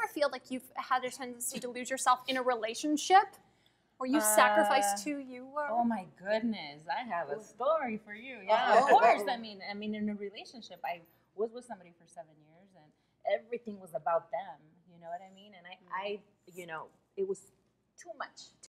feel like you've had a tendency to lose yourself in a relationship where you sacrificed who you were? Oh my goodness, I have a story for you. Yeah, of course. I mean, in a relationship, I was with somebody for 7 years, and everything was about them. You know what I mean? And I it was too much.